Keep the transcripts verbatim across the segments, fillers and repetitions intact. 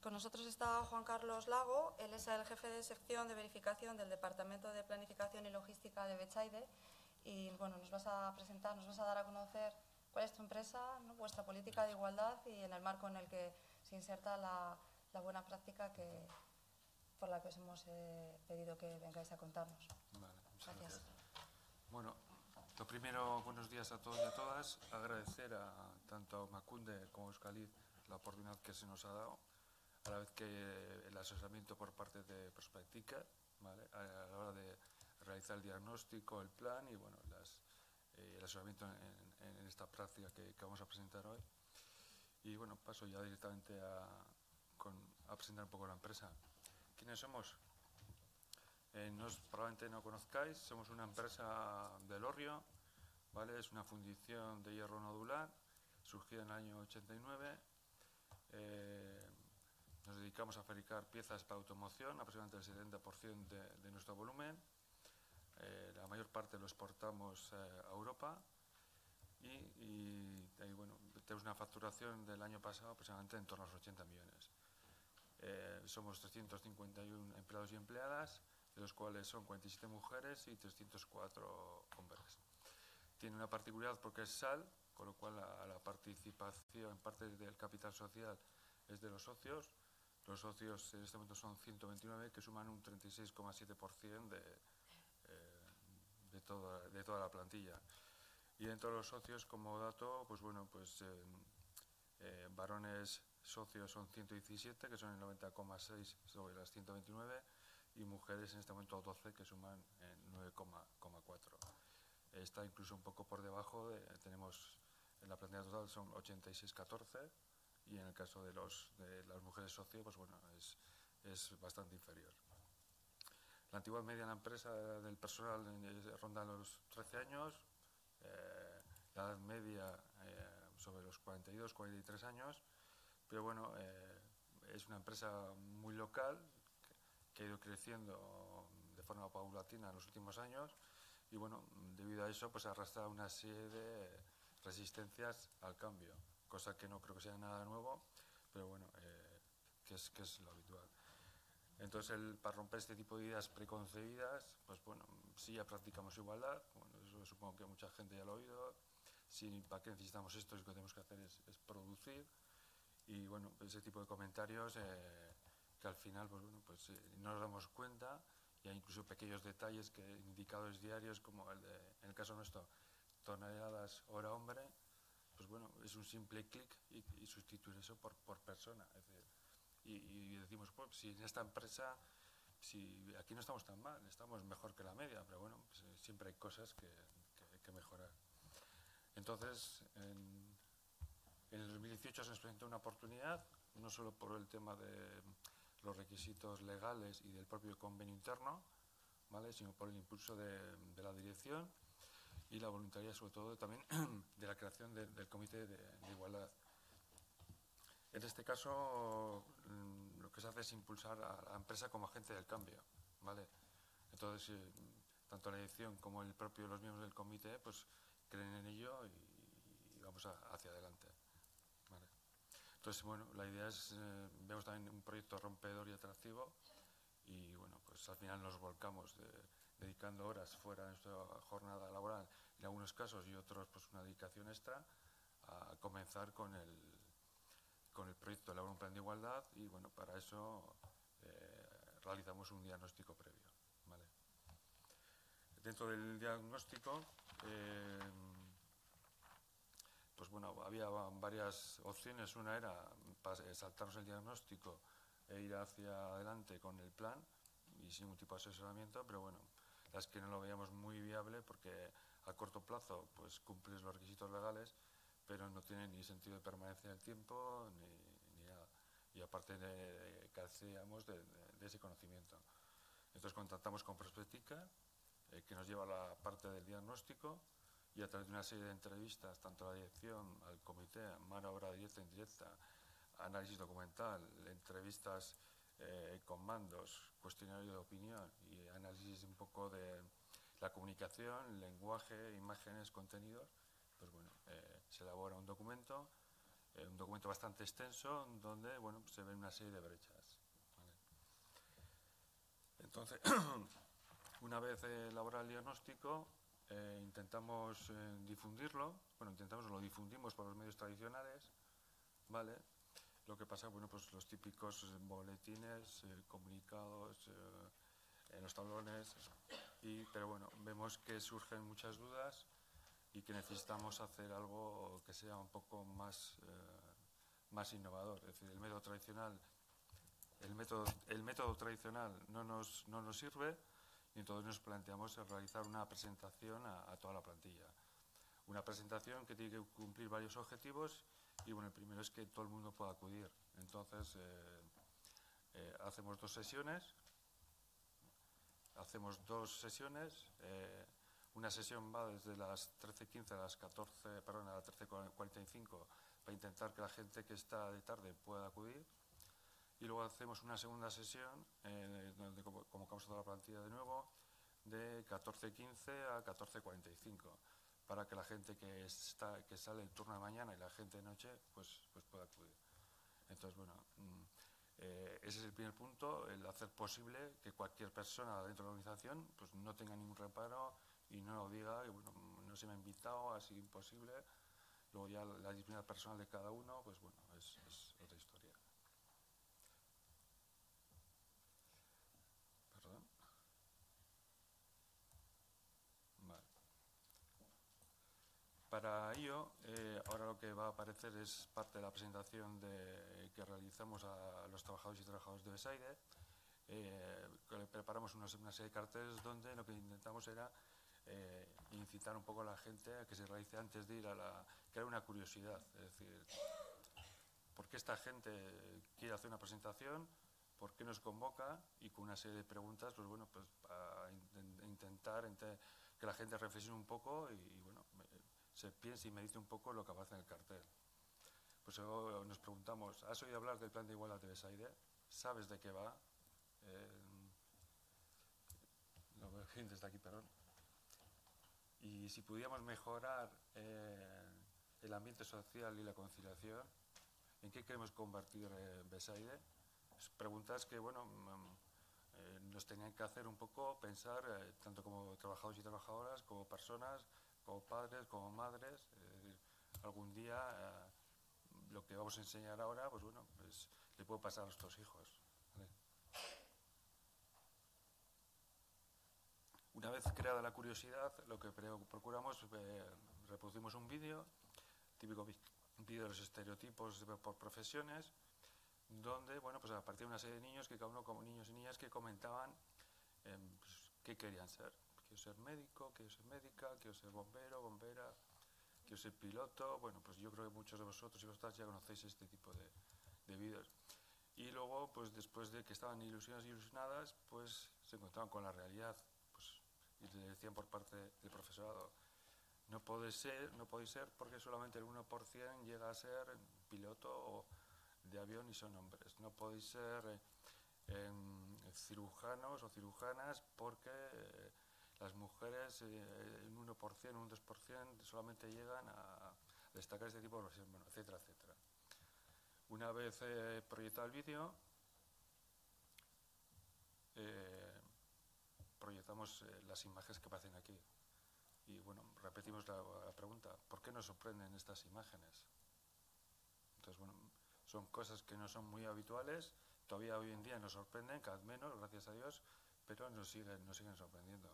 con nosotros está Juan Carlos Lago, él es el jefe de sección de verificación del Departamento de Planificación y Logística de Betsaide y bueno, nos vas a presentar, nos vas a dar a conocer cuál es tu empresa, ¿no?, vuestra política de igualdad y en el marco en el que se inserta la, la buena práctica que, por la que os hemos eh, pedido que vengáis a contarnos. Vale, muchas Gracias. gracias. Bueno, lo primero, buenos días a todos y a todas. Agradecer a tanto a Macunde como a Euskaliz la oportunidad que se nos ha dado, a la vez que el asesoramiento por parte de Prospectica, ¿vale?, a la hora de realizar el diagnóstico, el plan y bueno, las, eh, el asesoramiento en, en esta práctica que, que vamos a presentar hoy. Y bueno, paso ya directamente a, con, a presentar un poco la empresa. ¿Quiénes somos? Eh, nos, probablemente no conozcáis, somos una empresa de Elorrio, ¿vale? Es una fundición de hierro nodular, surgida en el año ochenta y nueve. Eh, nos dedicamos a fabricar piezas para automoción, aproximadamente el setenta por ciento de, de nuestro volumen. Eh, la mayor parte lo exportamos eh, a Europa y, y, y bueno, tenemos una facturación del año pasado aproximadamente en torno a los ochenta millones. Eh, somos trescientos cincuenta y uno empleados y empleadas, de los cuales son cuarenta y siete mujeres y trescientos cuatro hombres. Tiene una particularidad porque es S A L, con lo cual la, la participación en parte del capital social es de los socios. Los socios en este momento son ciento veintinueve, que suman un treinta y seis coma siete por ciento de, eh, de, toda, de toda la plantilla. Y dentro de los socios, como dato, pues bueno, pues eh, eh, varones socios son ciento diecisiete, que son el noventa coma seis sobre las ciento veintinueve, y mujeres en este momento doce, que suman en nueve coma cuatro. Está incluso un poco por debajo, de, tenemos en la plantilla total son ochenta y seis catorce, y en el caso de, los, de las mujeres socios, pues bueno, es, es bastante inferior. La antigua media en la empresa del personal ronda los trece años, eh, la edad media eh, sobre los cuarenta y dos, cuarenta y tres años, pero bueno, eh, es una empresa muy local que, que ha ido creciendo de forma paulatina en los últimos años y bueno, debido a eso pues arrastra una serie de resistencias al cambio, cosa que no creo que sea nada nuevo, pero bueno, eh, que, es, que es lo habitual. Entonces, el, para romper este tipo de ideas preconcebidas, pues bueno, sí ya practicamos igualdad, bueno, eso supongo que mucha gente ya lo ha oído, sí, ¿para qué necesitamos esto? Lo que tenemos que hacer es, es producir, y bueno, ese tipo de comentarios eh, que al final, pues bueno, pues eh, no nos damos cuenta, y hay incluso pequeños detalles, que indicadores diarios, como el de, en el caso nuestro, toneladas hora hombre, pues bueno, es un simple clic y, y sustituir eso por, por persona, es decir, Y, y decimos, pues si en esta empresa, si aquí no estamos tan mal, estamos mejor que la media, pero bueno, pues, siempre hay cosas que, que, que mejorar. Entonces, en, en el dos mil dieciocho se nos presentó una oportunidad, no solo por el tema de los requisitos legales y del propio convenio interno, ¿vale?, sino por el impulso de, de la dirección y la voluntariedad, sobre todo, también de la creación de, del Comité de, de Igualdad. En este caso, lo que se hace es impulsar a la empresa como agente del cambio, ¿vale? Entonces, eh, tanto la dirección como el propio los miembros del comité, pues creen en ello y, y vamos a, hacia adelante, ¿vale? Entonces, bueno, la idea es, eh, vemos también un proyecto rompedor y atractivo y, bueno, pues al final nos volcamos de, dedicando horas fuera de nuestra jornada laboral, en algunos casos, y otros, pues una dedicación extra, a comenzar con el con el proyecto elaborar un plan de igualdad y bueno, para eso eh, realizamos un diagnóstico previo, ¿vale? Dentro del diagnóstico eh, pues bueno, había varias opciones. Una era saltarnos el diagnóstico e ir hacia adelante con el plan y sin ningún tipo de asesoramiento, pero bueno, las que no lo veíamos muy viable porque a corto plazo pues cumples los requisitos legales, pero no tiene ni sentido de permanencia en el tiempo ni, ni nada. Y aparte de, de, carecíamos de, de, de ese conocimiento. Entonces contactamos con Prospectica, eh, que nos lleva a la parte del diagnóstico, y a través de una serie de entrevistas, tanto a la dirección, al comité, mano obra directa e indirecta, análisis documental, entrevistas eh, con mandos, cuestionario de opinión y análisis un poco de la comunicación, lenguaje, imágenes, contenidos, pues bueno, eh, se elabora un documento eh, un documento bastante extenso donde, bueno, pues se ven una serie de brechas. ¿Vale? Entonces, una vez eh, elaborado el diagnóstico, eh, intentamos eh, difundirlo, bueno, intentamos, lo difundimos por los medios tradicionales, ¿vale? Lo que pasa, bueno, pues los típicos boletines, eh, comunicados, eh, en los tablones, y, pero bueno, vemos que surgen muchas dudas y que necesitamos hacer algo que sea un poco más, eh, más innovador. Es decir, el método tradicional, el método, el método tradicional no nos, no nos sirve, y entonces nos planteamos realizar una presentación a, a toda la plantilla. Una presentación que tiene que cumplir varios objetivos, y bueno, el primero es que todo el mundo pueda acudir. Entonces, eh, eh, hacemos dos sesiones, hacemos dos sesiones, eh, una sesión va desde las trece quince a las catorce, perdón, a las trece cuarenta y cinco, para intentar que la gente que está de tarde pueda acudir, y luego hacemos una segunda sesión, eh, donde convocamos a toda la plantilla de nuevo, de catorce quince a catorce cuarenta y cinco, para que la gente que, está, que sale el turno de mañana y la gente de noche, pues, pues pueda acudir. Entonces, bueno, eh, ese es el primer punto, el hacer posible que cualquier persona dentro de la organización pues no tenga ningún reparo y no lo diga, y bueno, no se me ha invitado, así imposible. Luego ya la disciplina personal de cada uno, pues bueno, es, es otra historia. Perdón. Vale. Para ello, eh, ahora lo que va a aparecer es parte de la presentación de, que realizamos a los trabajadores y trabajadoras de Besaide. Eh, preparamos unos, una serie de carteles donde lo que intentamos era eh, incitar un poco a la gente a que se realice antes de ir a la... crear una curiosidad, es decir, ¿por qué esta gente quiere hacer una presentación? ¿Por qué nos convoca? Y con una serie de preguntas, pues bueno, pues para intentar que la gente reflexione un poco y, y bueno, se piense y medite un poco lo que aparece en el cartel. Pues luego nos preguntamos, ¿has oído hablar del plan de igualdad de Besaide? ¿Sabes de qué va? Eh, lo veo desde aquí, perdón. Y si pudiéramos mejorar eh, el ambiente social y la conciliación, ¿en qué queremos convertir eh, Besaide? Pues preguntas que, bueno, eh, nos tenían que hacer un poco pensar, eh, tanto como trabajadores y trabajadoras, como personas, como padres, como madres. Es decir, algún día eh, lo que vamos a enseñar ahora, pues bueno, pues le puede pasar a nuestros hijos. ¿Vale? Una vez creada la curiosidad, lo que procuramos, eh, reproducimos un vídeo, típico vídeo de los estereotipos por profesiones, donde, bueno, pues a partir de una serie de niños, que cada uno como niños y niñas que comentaban eh, pues, qué querían ser. Quiero ser médico, quiero ser médica, quiero ser bombero, bombera, quiero ser piloto. Bueno, pues yo creo que muchos de vosotros y vosotras ya conocéis este tipo de, de vídeos. Y luego, pues después de que estaban ilusionados y ilusionadas, pues se encontraban con la realidad. Pues, y le decían por parte del profesorado, no puede ser, no puede ser porque solamente el uno por ciento llega a ser piloto o de avión y son hombres. No podéis ser eh, eh, cirujanos o cirujanas porque eh, las mujeres eh, en uno por ciento, un dos por ciento solamente llegan a destacar este tipo de profesiones, bueno, etcétera, etcétera. Una vez eh, proyectado el vídeo, eh, proyectamos eh, las imágenes que aparecen aquí. Y bueno, repetimos la, la pregunta, ¿por qué nos sorprenden estas imágenes? Entonces, bueno, son cosas que no son muy habituales, todavía hoy en día nos sorprenden, cada vez menos, gracias a Dios, pero nos siguen, nos siguen sorprendiendo.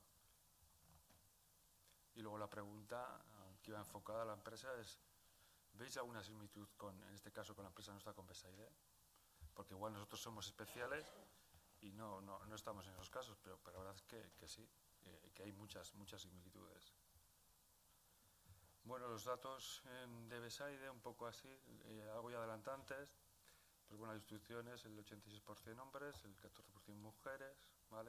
Y luego la pregunta que iba enfocada a la empresa es, ¿veis alguna similitud con, en este caso, con la empresa nuestra, con Besaide? Porque igual nosotros somos especiales y no, no, no estamos en esos casos, pero, pero la verdad es que, que sí, eh, que hay muchas, muchas similitudes. Bueno, los datos eh, de Besaide, un poco así, eh, algo ya adelantantes, pues bueno, las instrucciones, el ochenta y seis por ciento hombres, el catorce por ciento mujeres, ¿vale?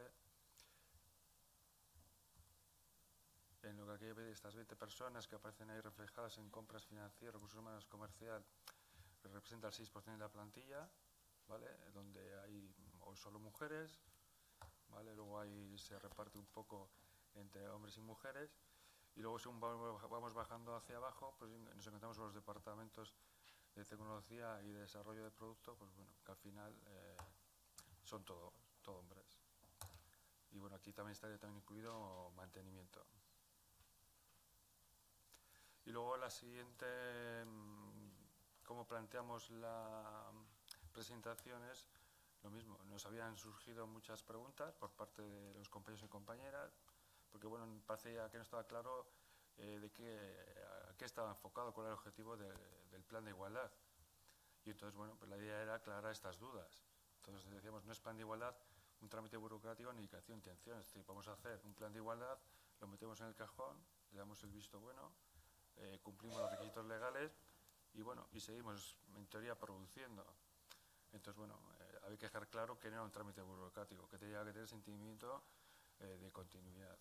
En lo que aquí ve estas veinte personas que aparecen ahí reflejadas en compras financieras, recursos humanos, comercial, representa el seis por ciento de la plantilla, ¿vale? Donde hay o solo mujeres, ¿vale? Luego ahí se reparte un poco entre hombres y mujeres, y luego según vamos bajando hacia abajo, pues nos encontramos con los departamentos de tecnología y de desarrollo de producto, pues bueno, que al final eh, son todo, todo hombres. Y bueno, aquí también estaría también incluido mantenimiento. Y luego la siguiente, cómo planteamos la presentación es lo mismo. Nos habían surgido muchas preguntas por parte de los compañeros y compañeras, porque bueno, parecía que no estaba claro eh, de qué, a qué estaba enfocado, cuál era el objetivo de, del plan de igualdad. Y entonces, bueno, pues la idea era aclarar estas dudas. Entonces decíamos, no es plan de igualdad un trámite burocrático ni indicación de intención. Es decir, vamos a hacer un plan de igualdad, lo metemos en el cajón, le damos el visto bueno, eh, cumplimos los requisitos legales y bueno, y seguimos en teoría produciendo. Entonces, bueno, eh, había que dejar claro que no era un trámite burocrático, que tenía que tener sentimiento eh, de continuidad.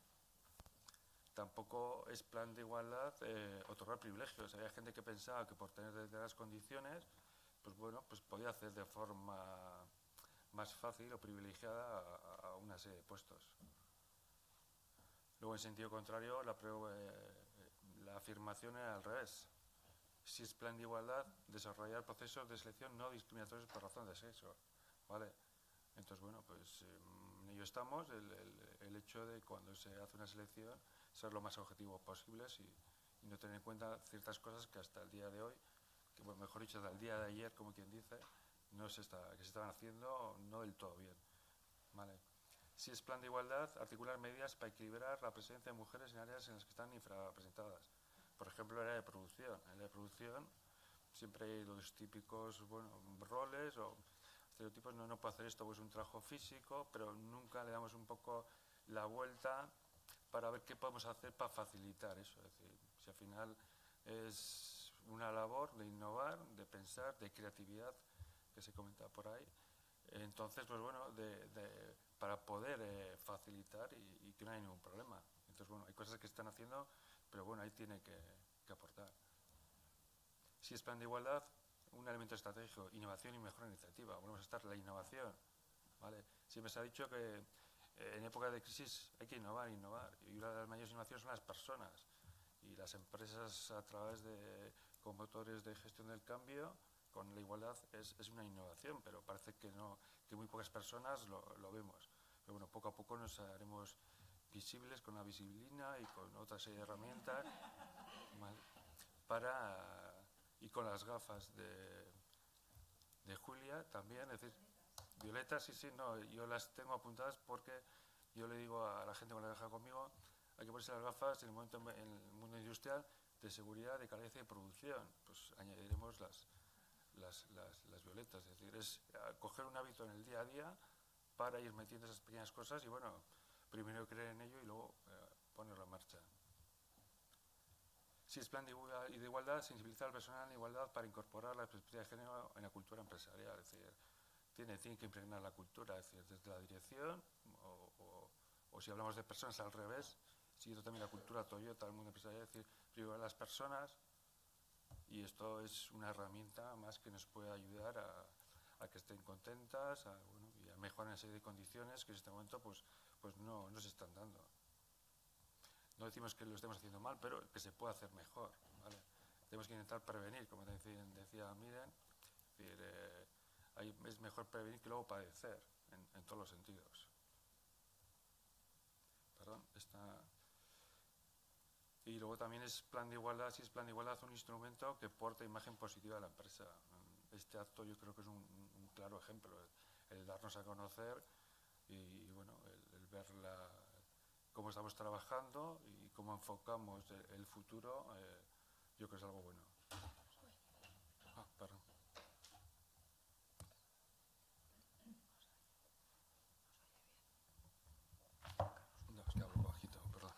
Tampoco es plan de igualdad eh, otorgar privilegios. Había gente que pensaba que por tener determinadas condiciones, pues bueno, pues podía hacer de forma más fácil o privilegiada a, a una serie de puestos. Luego, en sentido contrario, la, eh, la afirmación era al revés. Si es plan de igualdad, desarrollar procesos de selección no discriminatorios por razón de sexo, ¿vale? Entonces, bueno, pues eh, en ello estamos, el, el, el hecho de cuando se hace una selección ser lo más objetivo posible y, y no tener en cuenta ciertas cosas que hasta el día de hoy, que bueno, mejor dicho, hasta el día de ayer, como quien dice, no se está, que se estaban haciendo no del todo bien, ¿vale? Si es plan de igualdad, articular medidas para equilibrar la presencia de mujeres en áreas en las que están infrapresentadas. Por ejemplo, el área de producción. En el área de producción siempre hay los típicos, bueno, roles o estereotipos. No, no puedo hacer esto, pues un trabajo físico, pero nunca le damos un poco la vuelta para ver qué podemos hacer para facilitar eso. Es decir, si al final es una labor de innovar, de pensar, de creatividad, que se comenta por ahí, entonces, pues bueno, de, de, para poder eh, facilitar y, y que no haya ningún problema. Entonces, bueno, hay cosas que se están haciendo, pero bueno, ahí tiene que, que aportar. Si es plan de igualdad, un elemento estratégico, innovación y mejor iniciativa. Volvemos a estar la innovación, ¿vale? Siempre se ha dicho que eh, en época de crisis hay que innovar, innovar. Y una de las mayores innovaciones son las personas. Y las empresas, a través de con motores de gestión del cambio, con la igualdad es, es una innovación, pero parece que no, que muy pocas personas lo, lo vemos. Pero bueno, poco a poco nos haremos visibles con la visibilina y con otra serie de herramientas, ¿vale? Para, y con las gafas de, de Julia también, es decir, Violeta, sí, sí, no, yo las tengo apuntadas porque yo le digo a la gente cuando trabaja conmigo, hay que ponerse las gafas en el, momento, en el mundo industrial de seguridad, de calidad y de producción. Pues añadiremos las, las, las, las violetas, es decir, es coger un hábito en el día a día para ir metiendo esas pequeñas cosas y bueno, primero creer en ello y luego eh, ponerlo en marcha. Si es plan de igualdad, sensibilizar al personal en igualdad para incorporar la perspectiva de género en la cultura empresarial, es decir, tiene, tiene que impregnar la cultura, es decir, desde la dirección o, o, o si hablamos de personas al revés, siguiendo también la cultura Toyota, el mundo empresarial, es decir, primero las personas, y esto es una herramienta más que nos puede ayudar a, a que estén contentas a, bueno, y a mejorar una serie de condiciones que en este momento pues, pues no, no se están dando. No decimos que lo estemos haciendo mal, pero que se puede hacer mejor, ¿vale? Tenemos que intentar prevenir, como decía, decía Miren, es, decir, eh, hay, es mejor prevenir que luego padecer, en, en todos los sentidos. Perdón, está... Y luego también es plan de igualdad, si es plan de igualdad, un instrumento que porta imagen positiva de la empresa. Este acto yo creo que es un, un claro ejemplo, el, el darnos a conocer y, y bueno, el, el ver la, cómo estamos trabajando y cómo enfocamos el, el futuro, eh, yo creo que es algo bueno. Ah, perdón. No, es que hablo bajito, perdón.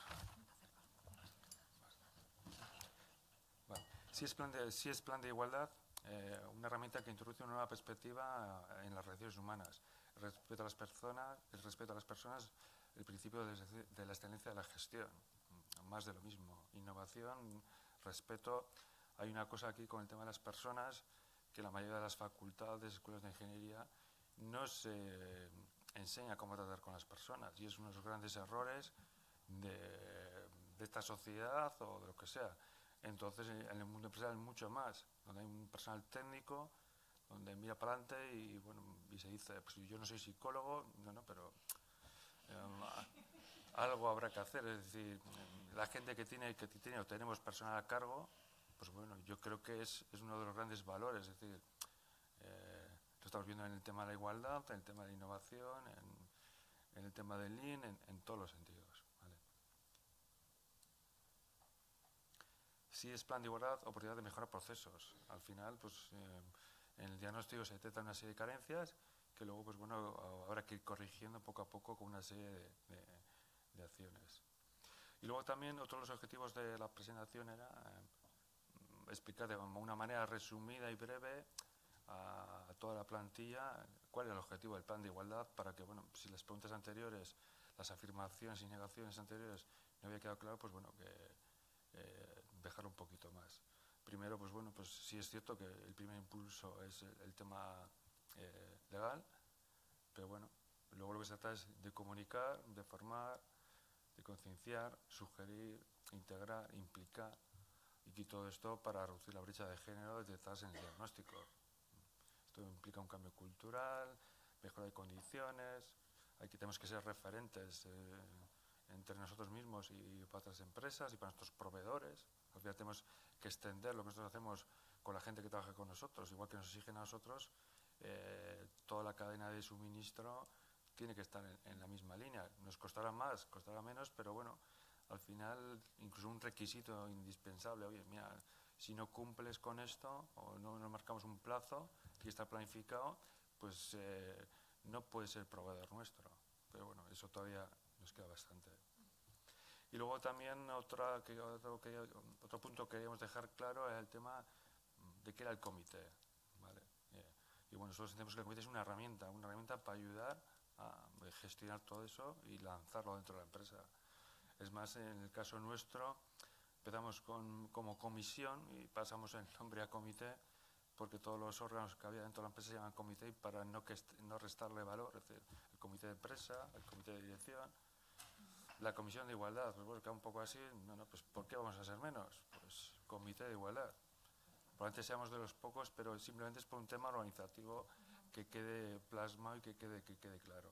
Vale. Si es plan de, si es plan de igualdad, eh, una herramienta que introduce una nueva perspectiva en las relaciones humanas, el respeto a las personas, el respeto a las personas, el principio de, de la excelencia de la gestión, más de lo mismo, innovación, respeto. Hay una cosa aquí con el tema de las personas, que la mayoría de las facultades, escuelas de ingeniería, no se enseña cómo tratar con las personas y es uno de los grandes errores de, de esta sociedad o de lo que sea. Entonces, en el mundo empresarial mucho más, donde hay un personal técnico, donde mira para adelante y, bueno, y se dice, pues yo no soy psicólogo, no, no, pero eh, algo habrá que hacer. Es decir, la gente que tiene, que tiene o tenemos personal a cargo, pues bueno, yo creo que es, es uno de los grandes valores. Es decir, eh, lo estamos viendo en el tema de la igualdad, en el tema de la innovación, en, en el tema del Lean, en, en todos los sentidos. ¿Vale? Si es plan de igualdad, oportunidad de mejorar procesos. Al final, pues eh, en el diagnóstico se detectan una serie de carencias que luego, pues bueno, habrá que ir corrigiendo poco a poco con una serie de, de, de acciones. Y luego también otro de los objetivos de la presentación era eh, explicar de una manera resumida y breve a, a toda la plantilla cuál es el objetivo del plan de igualdad, para que, bueno, si las preguntas anteriores, las afirmaciones y negaciones anteriores no había quedado claro, pues bueno, que eh, dejar un poquito más. Primero, pues bueno, pues sí es cierto que el primer impulso es el, el tema eh, legal, pero bueno, luego lo que se trata es de comunicar, de formar, de concienciar, sugerir, integrar, implicar, y todo esto para reducir la brecha de género desde detrás en el diagnóstico. Esto implica un cambio cultural, mejora de condiciones, hay que, tenemos que ser referentes eh, entre nosotros mismos y para otras empresas y para nuestros proveedores. Al final tenemos que extender lo que nosotros hacemos con la gente que trabaja con nosotros, igual que nos exigen a nosotros, eh, toda la cadena de suministro tiene que estar en, en la misma línea. Nos costará más, costará menos, pero bueno, al final incluso un requisito indispensable. Oye, mira, si no cumples con esto o no nos marcamos un plazo que está planificado, pues eh, no puede ser proveedor nuestro. Pero bueno, eso todavía nos queda bastante. Y luego también otra, que, otro, que, otro punto que queríamos dejar claro es el tema de qué era el comité. ¿Vale? Y bueno, nosotros entendemos que el comité es una herramienta, una herramienta para ayudar a gestionar todo eso y lanzarlo dentro de la empresa. Es más, en el caso nuestro, empezamos con, como comisión y pasamos el nombre a comité, porque todos los órganos que había dentro de la empresa se llaman comité, y para no, que no restarle valor, es decir, el comité de empresa, el comité de dirección, la comisión de igualdad, pues bueno, queda un poco así, no, no, pues ¿por qué vamos a ser menos? Pues comité de igualdad. Probablemente seamos de los pocos, pero simplemente es por un tema organizativo que quede plasmado y que quede, que quede claro.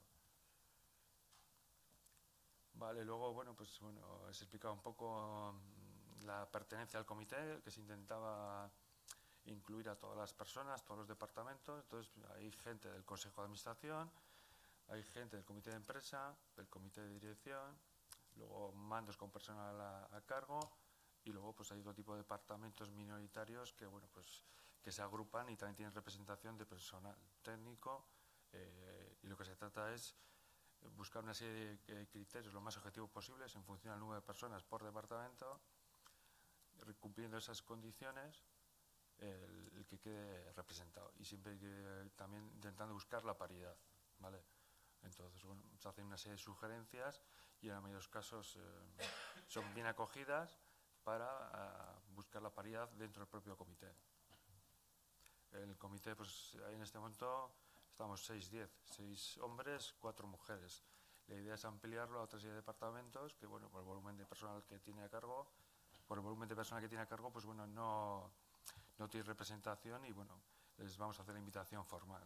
Vale, luego, bueno, pues bueno, se explicaba un poco la pertenencia al comité, que se intentaba incluir a todas las personas, todos los departamentos. Entonces, hay gente del Consejo de Administración, hay gente del comité de empresa, del comité de dirección, luego mandos con personal a, a cargo, y luego pues hay otro tipo de departamentos minoritarios que, bueno, pues que se agrupan y también tienen representación de personal técnico, eh, y lo que se trata es buscar una serie de criterios lo más objetivos posibles en función del número de personas por departamento, cumpliendo esas condiciones, el, el que quede representado, y siempre que, también intentando buscar la paridad, ¿vale? Entonces, bueno, se hacen una serie de sugerencias y en la mayoría de los casos eh, son bien acogidas para uh, buscar la paridad dentro del propio comité. El comité, pues en este momento estamos seis diez, seis hombres, cuatro mujeres. La idea es ampliarlo a otra serie de departamentos que, bueno, por el volumen de personal que tiene a cargo, por el volumen de personal que tiene a cargo, pues bueno, no, no tiene representación y, bueno, les vamos a hacer la invitación formal.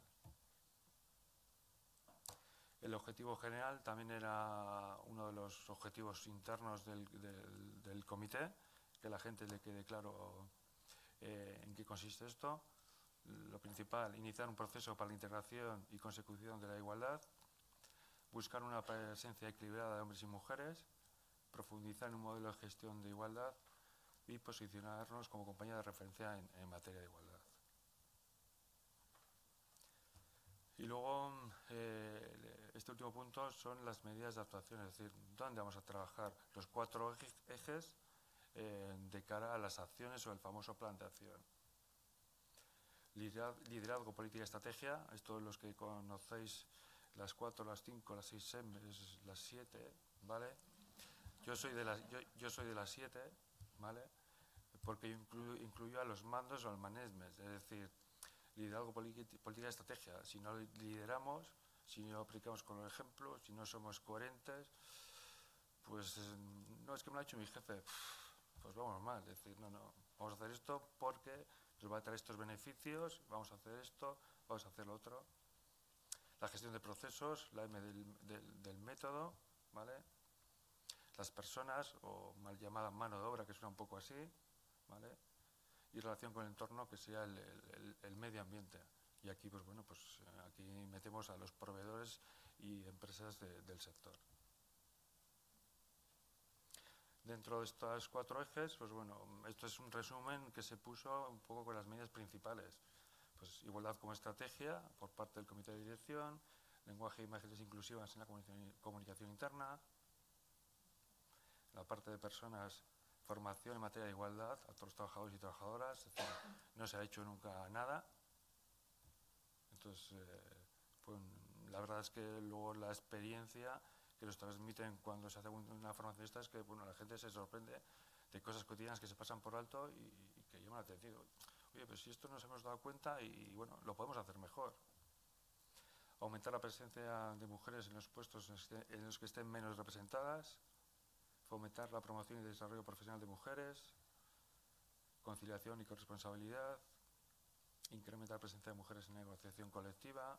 El objetivo general también era uno de los objetivos internos del, del, del comité, que a la gente le quede claro eh, en qué consiste esto. Lo principal, iniciar un proceso para la integración y consecución de la igualdad, buscar una presencia equilibrada de hombres y mujeres, profundizar en un modelo de gestión de igualdad y posicionarnos como compañía de referencia en, en materia de igualdad. Y luego, eh, este último punto son las medidas de actuación, es decir, dónde vamos a trabajar los cuatro ejes eh, de cara a las acciones o el famoso plan de acción. Liderazgo, política y estrategia, estos los que conocéis, las cuatro, las cinco, las seis M, las siete, ¿vale? Yo soy de las, yo, yo soy de las siete, ¿vale? Porque incluyo, incluyo a los mandos o al management, es decir, liderazgo, política y estrategia. Si no lideramos, si no aplicamos con el ejemplo, si no somos coherentes, pues no, es que me lo ha dicho mi jefe, pues vamos mal. Es decir, no, no, vamos a hacer esto porque nos va a traer estos beneficios, vamos a hacer esto, vamos a hacer lo otro. La gestión de procesos, la M del, del, del método, ¿vale? Las personas, o mal llamada mano de obra, que suena un poco así, ¿vale? Y relación con el entorno, que sea el, el, el medio ambiente. Y aquí, pues bueno, pues aquí metemos a los proveedores y empresas de, del sector. Dentro de estos cuatro ejes, pues bueno, esto es un resumen que se puso un poco con las medidas principales. Pues igualdad como estrategia por parte del comité de dirección, lenguaje e imágenes inclusivas en la comunicación, comunicación interna, la parte de personas, formación en materia de igualdad a todos los trabajadores y trabajadoras, es decir, no se ha hecho nunca nada. Entonces, eh, pues, la verdad es que luego la experiencia que nos transmiten cuando se hace una formación de estas es que bueno, la gente se sorprende de cosas cotidianas que se pasan por alto y, y que llaman la atención. Oye, pues si esto nos hemos dado cuenta y, y bueno, lo podemos hacer mejor. Aumentar la presencia de mujeres en los puestos en los que estén menos representadas, fomentar la promoción y desarrollo profesional de mujeres, conciliación y corresponsabilidad, incrementar la presencia de mujeres en negociación colectiva,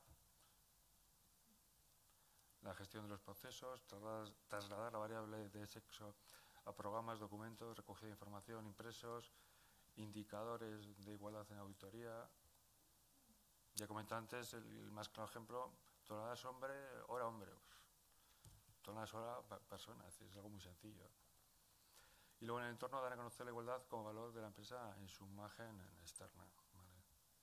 la gestión de los procesos, trasladar, trasladar la variable de sexo a programas, documentos, recogida de información, impresos, indicadores de igualdad en auditoría. Ya comenté antes, el, el más claro ejemplo, toneladas hombre, hora hombre. Toneladas hora persona, es decir, es algo muy sencillo. Y luego en el entorno dar a conocer la igualdad como valor de la empresa en su imagen externa. ¿Vale?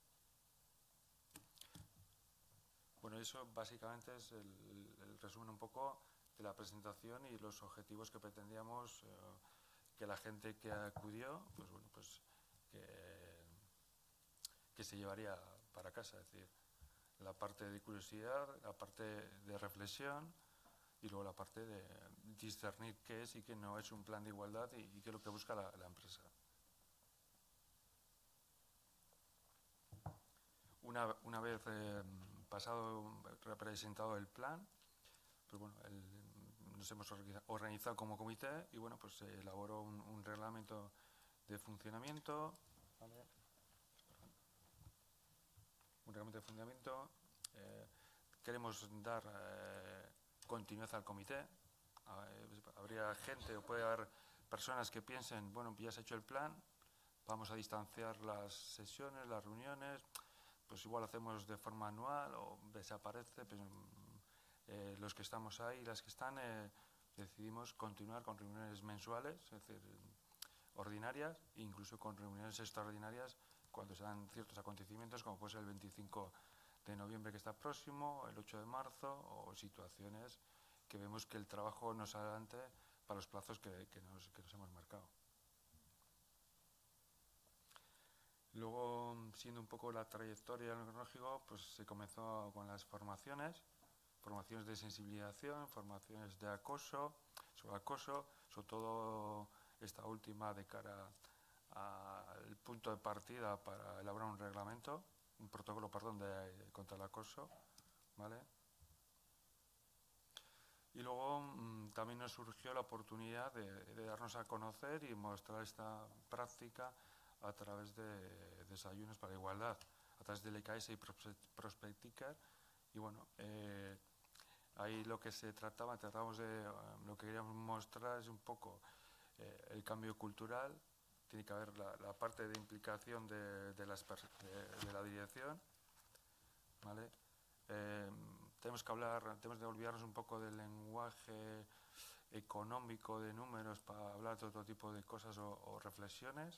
Bueno, eso básicamente es el, el resumen un poco de la presentación y los objetivos que pretendíamos eh, que la gente que acudió, pues bueno, pues que, que se llevaría para casa, es decir, la parte de curiosidad, la parte de reflexión y luego la parte de discernir qué es y qué no es un plan de igualdad y, y qué es lo que busca la, la empresa. Una, una vez eh, pasado, representado el plan, pues bueno, el, nos hemos organizado como comité y bueno, pues se elaboró un, un reglamento de funcionamiento, ¿vale? Un reglamento de funcionamiento. Eh, queremos dar eh, continuidad al comité. Eh, habría gente o puede haber personas que piensen, bueno, ya se ha hecho el plan, vamos a distanciar las sesiones, las reuniones, pues igual hacemos de forma anual o desaparece, pues, eh, los que estamos ahí, las que están, eh, decidimos continuar con reuniones mensuales, es decir, ordinarias, e incluso con reuniones extraordinarias cuando se dan ciertos acontecimientos, como puede ser el veinticinco de noviembre que está próximo, el ocho de marzo, o situaciones que vemos que el trabajo no sale adelante para los plazos que, que, nos, que nos hemos marcado. Luego, siendo un poco la trayectoria del cronológico, pues se comenzó con las formaciones, formaciones de sensibilización, formaciones de acoso, sobre acoso, sobre todo esta última de cara al punto de partida para elaborar un reglamento, un protocolo, perdón, de, contra el acoso, ¿vale? Y luego mmm, también nos surgió la oportunidad de, de darnos a conocer y mostrar esta práctica a través de desayunos para la igualdad, a través del E K S y Prospecticar. Y bueno, eh, ahí lo que se trataba, tratamos de, um, lo que queríamos mostrar es un poco eh, el cambio cultural. Tiene que haber la, la parte de implicación de, de, las, de, de la dirección, ¿vale? Eh, tenemos que hablar, tenemos que olvidarnos un poco del lenguaje económico de números para hablar de otro tipo de cosas o, o reflexiones.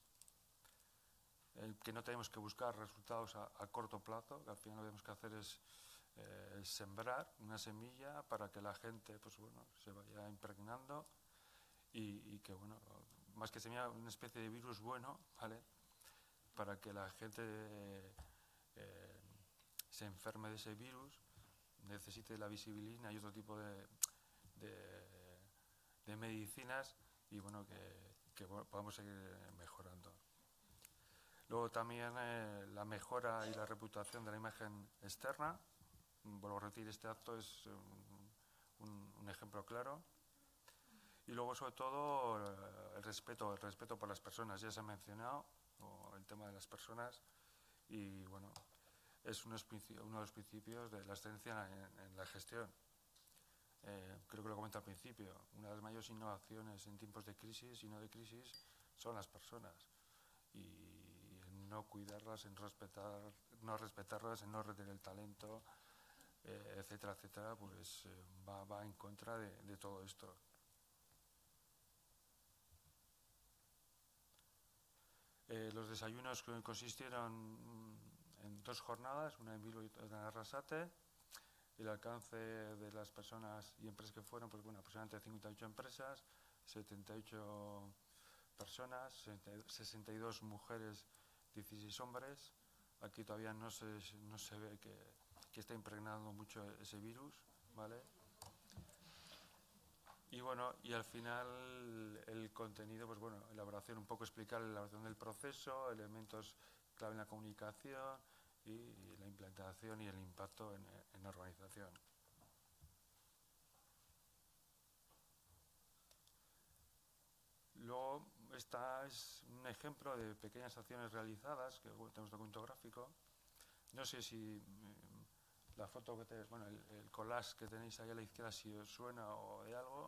Eh, que no tenemos que buscar resultados a, a corto plazo, que al final lo que tenemos que hacer es eh, sembrar una semilla para que la gente, pues bueno, se vaya impregnando y, y que bueno, más que semilla, una especie de virus bueno, ¿vale? Para que la gente eh, eh, se enferme de ese virus, necesite la visibilina y otro tipo de, de, de medicinas y bueno, que, que bueno, podamos seguir mejorando. Luego también eh, la mejora y la reputación de la imagen externa. Vuelvo a repetir, este acto es un, un, un ejemplo claro. Y luego, sobre todo, el respeto, el respeto por las personas. Ya se ha mencionado o el tema de las personas y, bueno, es uno de los principios de la excelencia en, en la gestión. Eh, creo que lo comento al principio. Una de las mayores innovaciones en tiempos de crisis y no de crisis son las personas. Y en no cuidarlas, en respetar, no respetarlas, en no retener el talento, eh, etcétera, etcétera, pues eh, va, va en contra de, de todo esto. Eh, los desayunos consistieron en dos jornadas, una en Bilbo y otra en Arrasate. El alcance de las personas y empresas que fueron, pues bueno, aproximadamente cincuenta y ocho empresas, setenta y ocho personas, sesenta y dos mujeres, dieciséis hombres. Aquí todavía no se, no se ve que, que está impregnando mucho ese virus, ¿vale? Y bueno, y al final el contenido, pues bueno, elaboración, un poco explicar la elaboración del proceso, elementos clave en la comunicación y la implantación y el impacto en, en la organización. Luego, esta es un ejemplo de pequeñas acciones realizadas, que bueno, tenemos documento gráfico. No sé si eh, la foto que tenéis, bueno, el, el collage que tenéis ahí a la izquierda, si os suena o de algo.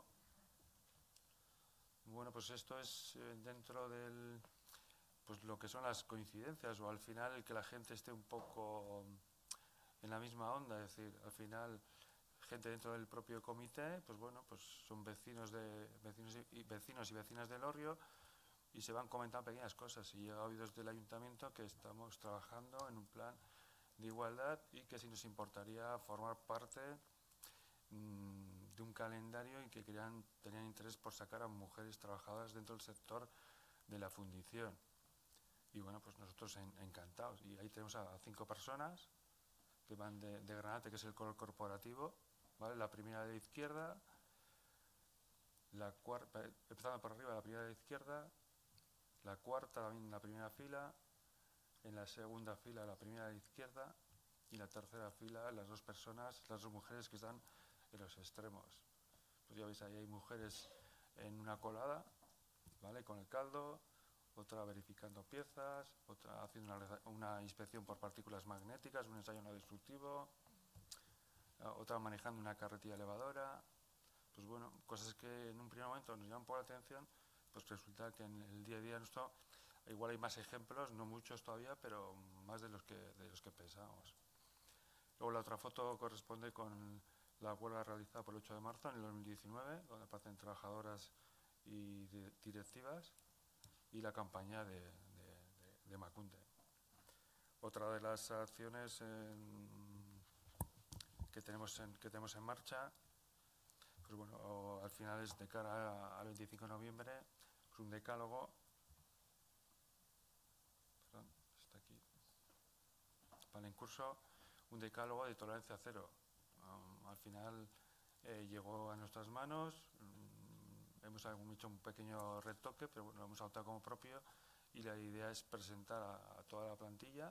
Bueno, pues esto es eh, dentro del, pues lo que son las coincidencias, o al final el que la gente esté un poco en la misma onda, es decir, al final gente dentro del propio comité, pues bueno, pues son vecinos de vecinos y vecinos y vecinas del Orrio y se van comentando pequeñas cosas. Y he oído desde el ayuntamiento que estamos trabajando en un plan de igualdad y que si nos importaría formar parte mmm, de un calendario y que querían, tenían interés por sacar a mujeres trabajadoras dentro del sector de la fundición. Y bueno, pues nosotros en, encantados. Y ahí tenemos a, a cinco personas que van de, de granate, que es el color corporativo, ¿vale? La primera de la izquierda, la cuarta, empezando por arriba, la primera de la izquierda, la cuarta también en la primera fila, en la segunda fila la primera de la izquierda y la tercera fila las dos personas, las dos mujeres que están en los extremos. Pues ya veis, ahí hay mujeres en una colada, ¿vale? Con el caldo, otra verificando piezas, otra haciendo una, una inspección por partículas magnéticas, un ensayo no destructivo, otra manejando una carretilla elevadora. Pues bueno, cosas que en un primer momento nos llaman por la atención, pues resulta que en el día a día nuestro igual hay más ejemplos, no muchos todavía, pero más de los que, de los que pensábamos. Luego la otra foto corresponde con la huelga realizada por el ocho de marzo en el dos mil diecinueve, donde aparecen trabajadoras y directivas, y la campaña de, de, de, de Emakunde. Otra de las acciones en, que, tenemos en, que tenemos en marcha, pues bueno, al final es de cara al veinticinco de noviembre, pues un decálogo, perdón, está aquí, para en curso, un decálogo de tolerancia cero. Um, al final eh, llegó a nuestras manos, um, hemos hecho un pequeño retoque, pero bueno, lo hemos adoptado como propio y la idea es presentar a, a toda la plantilla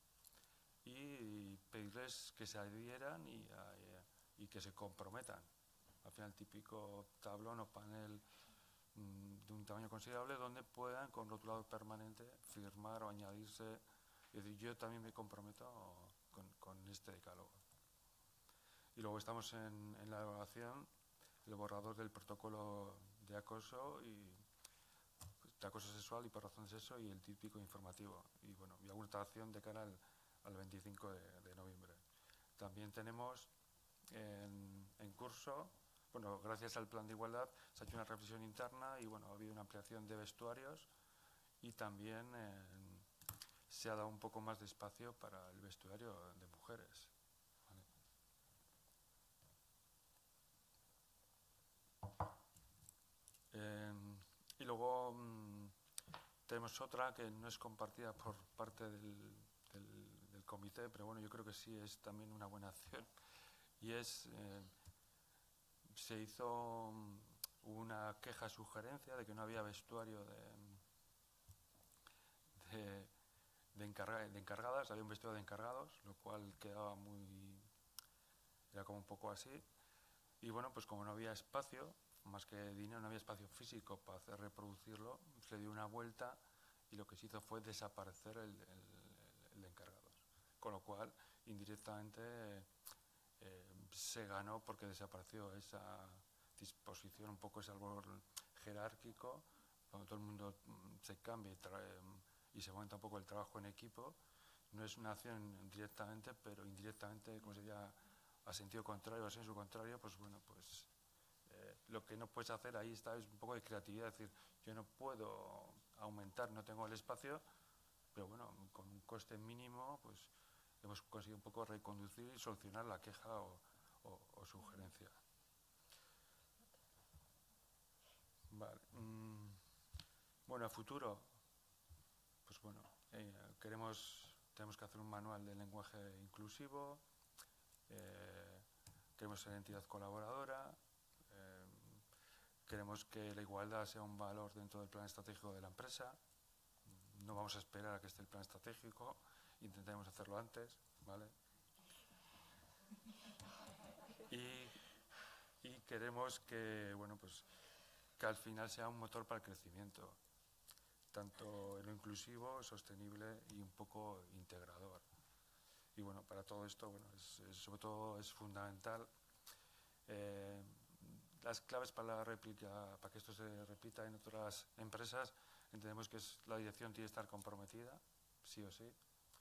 y pedirles que se adhieran y, a, y que se comprometan. Al final, típico tablón o panel mmm, de un tamaño considerable donde puedan, con rotulado permanente, firmar o añadirse. Es decir, yo también me comprometo con, con este decálogo. Y luego estamos en, en la elaboración, el borrador del protocolo de acoso y de acoso sexual y por razón de sexo y el típico informativo. Y bueno, y alguna acción de cara al, al veinticinco de, de noviembre. También tenemos en, en curso, bueno, gracias al plan de igualdad se ha hecho una reflexión interna y bueno, ha habido una ampliación de vestuarios y también eh, se ha dado un poco más de espacio para el vestuario de mujeres. ¿Vale? Eh, y luego mmm, tenemos otra que no es compartida por parte del, del, del comité, pero bueno, yo creo que sí es también una buena acción. Y es, eh, se hizo una queja sugerencia de que no había vestuario de, de, de, encarga, de encargadas, había un vestuario de encargados, lo cual quedaba muy, era como un poco así. Y bueno, pues como no había espacio, más que dinero, no había espacio físico para hacer reproducirlo, se dio una vuelta y lo que se hizo fue desaparecer el, el, el de encargados. Con lo cual, indirectamente, eh, se ganó porque desapareció esa disposición, un poco ese árbol jerárquico, donde todo el mundo se cambia y, trae, y se aumenta un poco el trabajo en equipo. No es una acción directamente, pero indirectamente, como se diría, a sentido contrario, a senso contrario, pues bueno, pues eh, lo que no puedes hacer ahí está es un poco de creatividad, es decir, yo no puedo aumentar, no tengo el espacio, pero bueno, con un coste mínimo, pues hemos conseguido un poco reconducir y solucionar la queja o, o, o sugerencia. Vale. Mm, bueno, a futuro, pues bueno, eh, queremos, tenemos que hacer un manual de lenguaje inclusivo, eh, queremos ser entidad colaboradora, eh, queremos que la igualdad sea un valor dentro del plan estratégico de la empresa. No vamos a esperar a que esté el plan estratégico, intentaremos hacerlo antes, ¿vale? Y, y queremos que, bueno, pues, que al final sea un motor para el crecimiento, tanto en lo inclusivo, sostenible y un poco integrador. Y bueno, para todo esto, bueno, es, es, sobre todo es fundamental eh, las claves para la réplica, para que esto se repita en otras empresas. Entendemos que es, la dirección tiene que estar comprometida, sí o sí.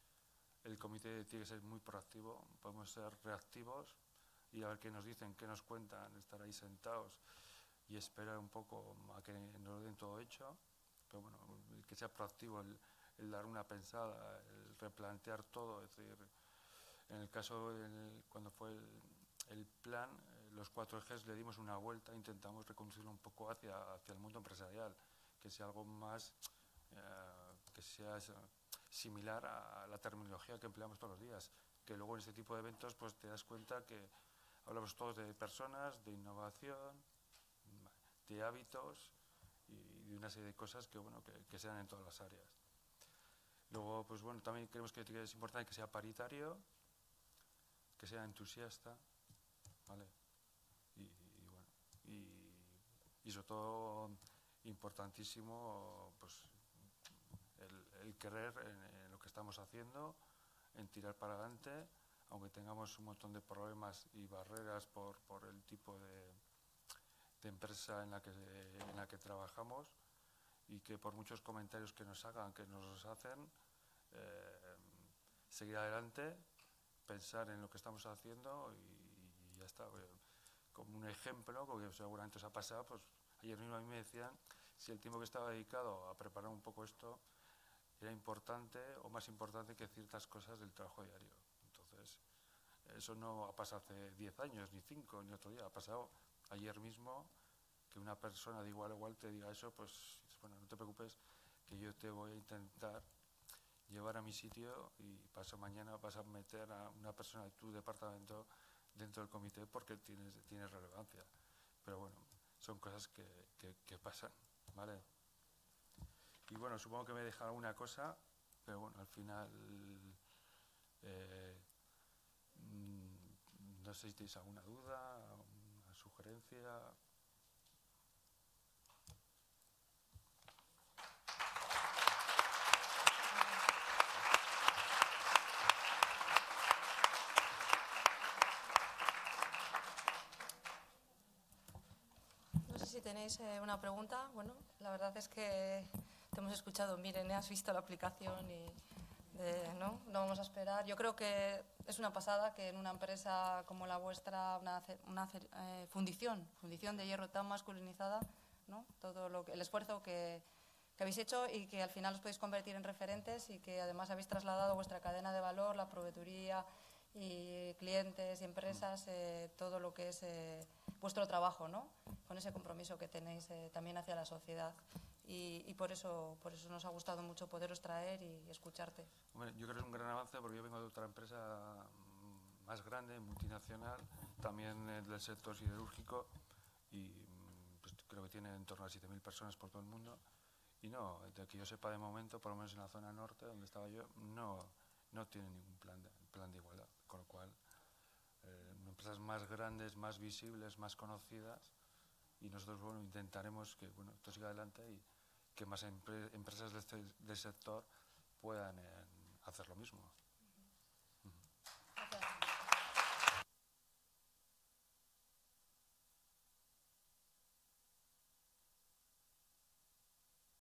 El comité tiene que ser muy proactivo, podemos ser reactivos y a ver qué nos dicen, qué nos cuentan, estar ahí sentados y esperar un poco a que nos den todo hecho. Pero bueno, el que sea proactivo, el, el dar una pensada, el replantear todo, es decir, en el caso, el, cuando fue el, el plan, eh, los cuatro ejes le dimos una vuelta, intentamos reconducirlo un poco hacia, hacia el mundo empresarial, que sea algo más, eh, que sea similar a la terminología que empleamos todos los días, que luego en este tipo de eventos pues te das cuenta que hablamos todos de personas, de innovación, de hábitos y de una serie de cosas que, bueno, que, que sean en todas las áreas. Luego, pues bueno, también creemos que es importante que sea paritario, que sea entusiasta, ¿vale? Y, y bueno, y, y sobre todo importantísimo, pues el, el querer en, en lo que estamos haciendo, en tirar para adelante, aunque tengamos un montón de problemas y barreras por, por el tipo de, de empresa en la, que, en la que trabajamos, y que por muchos comentarios que nos hagan, que nos hacen, eh, seguir adelante, pensar en lo que estamos haciendo y, y ya está. Como un ejemplo, porque seguramente os ha pasado, pues ayer mismo a mí me decían si el tiempo que estaba dedicado a preparar un poco esto era importante o más importante que ciertas cosas del trabajo diario. Entonces, eso no ha pasado hace diez años, ni cinco, ni otro día. Ha pasado ayer mismo que una persona de igual a igual te diga eso, pues bueno, no te preocupes, que yo te voy a intentar llevar a mi sitio y paso mañana vas a meter a una persona de tu departamento dentro del comité porque tienes, tienes relevancia. Pero bueno, son cosas que, que, que pasan, ¿vale? Y bueno, supongo que me he dejado una cosa, pero bueno, al final eh, no sé si tenéis alguna duda, una sugerencia. No sé si tenéis eh, una pregunta. Bueno, la verdad es que te hemos escuchado. Miren, has visto la aplicación y de, ¿no? No vamos a esperar. Yo creo que es una pasada que en una empresa como la vuestra, una, una eh, fundición, fundición de hierro tan masculinizada, ¿no? Todo lo que, el esfuerzo que, que habéis hecho y que al final os podéis convertir en referentes y que además habéis trasladado vuestra cadena de valor, la proveeduría y clientes y empresas, eh, todo lo que es eh, vuestro trabajo, ¿no? Con ese compromiso que tenéis eh, también hacia la sociedad. Y, y por eso por eso nos ha gustado mucho poderos traer y escucharte. Hombre, yo creo que es un gran avance porque yo vengo de otra empresa más grande, multinacional, también del sector siderúrgico, y pues, creo que tiene en torno a siete mil personas por todo el mundo. Y no, de que yo sepa de momento, por lo menos en la zona norte, donde estaba yo, no, no tiene ningún plan de, plan de igualdad. Con lo cual, eh, empresas más grandes, más visibles, más conocidas, y nosotros bueno, intentaremos que bueno, esto siga adelante y que más empre- empresas de este- del sector puedan eh, hacer lo mismo.